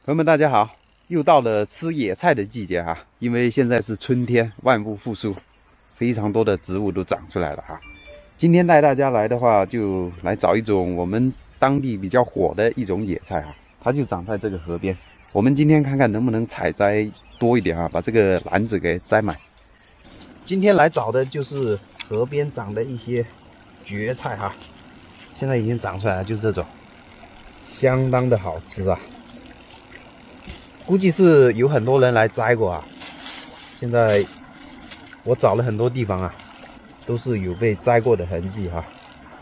朋友们，大家好！又到了吃野菜的季节哈，因为现在是春天，万物复苏，非常多的植物都长出来了哈。今天带大家来的话，就来找一种我们当地比较火的一种野菜哈，它就长在这个河边。我们今天看看能不能采摘多一点哈，把这个篮子给摘满。今天来找的就是河边长的一些蕨菜哈，现在已经长出来了，就是这种，相当的好吃啊。估计是有很多人来摘过啊，现在我找了很多地方啊，都是有被摘过的痕迹哈。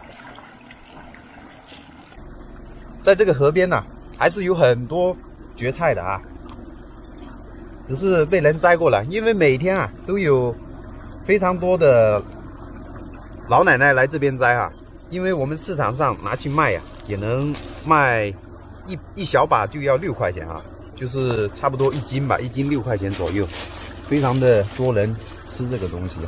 在这个河边呢，还是有很多蕨菜的啊，只是被人摘过了，因为每天啊都有非常多的老奶奶来这边摘啊，因为我们市场上拿去卖呀，也能卖一小把就要6块钱啊。就是差不多1斤吧，1斤6块钱左右，非常的多人吃这个东西，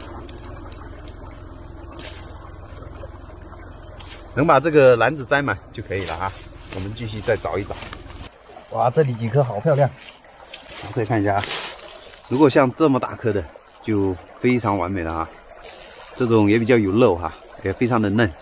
能把这个篮子摘满就可以了啊。我们继续再找一找。哇，这里几颗好漂亮！再看一下啊，如果像这么大颗的，就非常完美了啊。这种也比较有肉哈，也非常的嫩。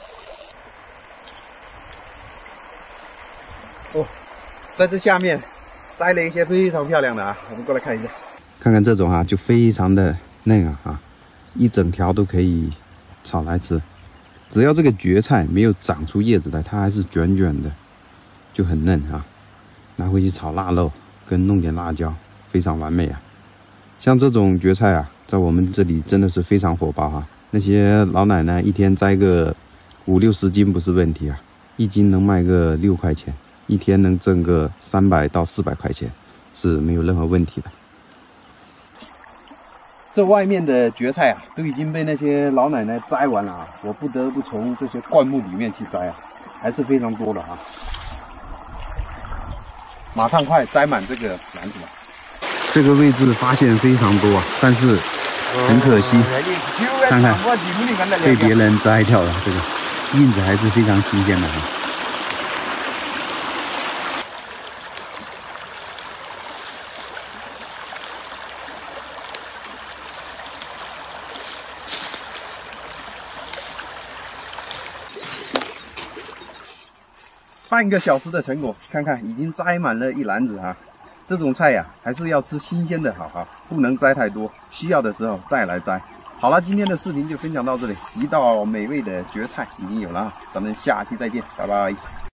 哦，在这下面摘了一些非常漂亮的啊，我们过来看一下，看看这种啊，就非常的嫩啊，一整条都可以炒来吃。只要这个蕨菜没有长出叶子来，它还是卷卷的，就很嫩啊。拿回去炒腊肉，跟弄点辣椒，非常完美啊。像这种蕨菜啊，在我们这里真的是非常火爆哈。那些老奶奶一天摘个5、60斤不是问题啊，1斤能卖个6块钱。一天能挣个300到400块钱是没有任何问题的。这外面的蕨菜啊，都已经被那些老奶奶摘完了啊，我不得不从这些灌木里面去摘啊，还是非常多的啊。马上快摘满这个篮子吧。这个位置发现非常多啊，但是很可惜，看看被别人摘掉了，这个印子还是非常新鲜的啊。半个小时的成果，看看已经摘满了一篮子啊！这种菜呀，还是要吃新鲜的好哈，不能摘太多，需要的时候再来摘。好了，今天的视频就分享到这里，一道美味的蕨菜已经有了啊，咱们下期再见，拜拜。